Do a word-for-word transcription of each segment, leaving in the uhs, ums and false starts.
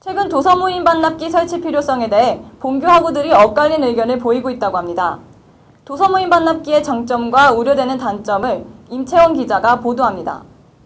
최근 도서 모임 반납기 설치 필요성에 대해 본교 학우들이 엇갈린 의견을 보이고 있다고 합니다. 도서 모임 반납기의 장점과 우려되는 단점을 임채원 기자가 보도합니다.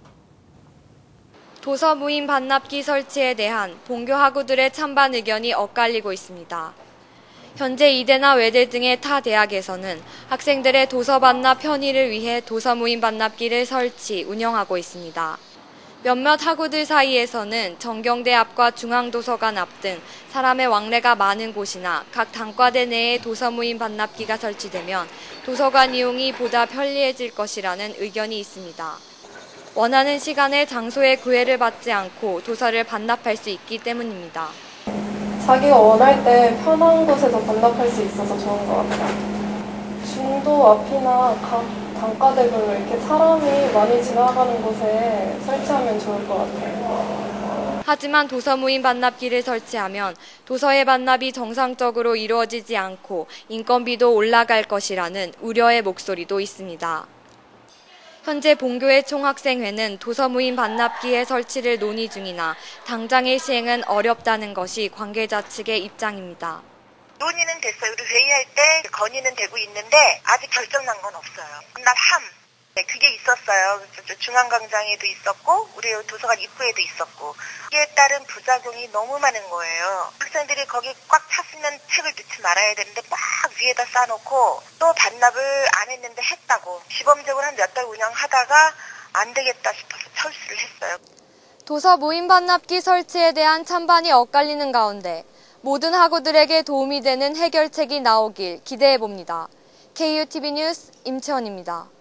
도서 모임 반납기 설치에 대한 본교 학우들의 찬반 의견이 엇갈리고 있습니다. 현재 이대나 외대 등의 타 대학에서는 학생들의 도서 반납 편의를 위해 도서 모임 반납기를 설치, 운영하고 있습니다. 몇몇 학우들 사이에서는 정경대 앞과 중앙도서관 앞 등 사람의 왕래가 많은 곳이나 각 단과대 내에 도서 모임 반납기가 설치되면 도서관 이용이 보다 편리해질 것이라는 의견이 있습니다. 원하는 시간에 장소에 구애를 받지 않고 도서를 반납할 수 있기 때문입니다. 자기가 원할 때 편한 곳에서 반납할 수 있어서 좋은 것 같아요. 중도 앞이나 각 단과대별로 이렇게 사람이 많이 지나가는 곳에 설치하면 좋을 것 같아요. 하지만 도서 모임 반납기를 설치하면 도서의 반납이 정상적으로 이루어지지 않고 인건비도 올라갈 것이라는 우려의 목소리도 있습니다. 현재 본교의 총학생회는 도서 모임 반납기의 설치를 논의 중이나 당장의 시행은 어렵다는 것이 관계자 측의 입장입니다. 논의는 됐어요. 우리 회의할 때 건의는 되고 있는데 아직 결정난 건 없어요. 반납함. 네, 그게 있었어요. 중앙광장에도 있었고 우리 도서관 입구에도 있었고 이에 따른 부작용이 너무 많은 거예요. 학생들이 거기 꽉 찼으면 책을 넣지 말아야 되는데 막 위에다 쌓아놓고 또 반납을 안 했는데 했다고. 시범적으로 한 몇 달 운영하다가 안 되겠다 싶어서 철수를 했어요. 도서 모임 반납기 설치에 대한 찬반이 엇갈리는 가운데 모든 학우들에게 도움이 되는 해결책이 나오길 기대해봅니다. 케이유티비 뉴스 임채원입니다.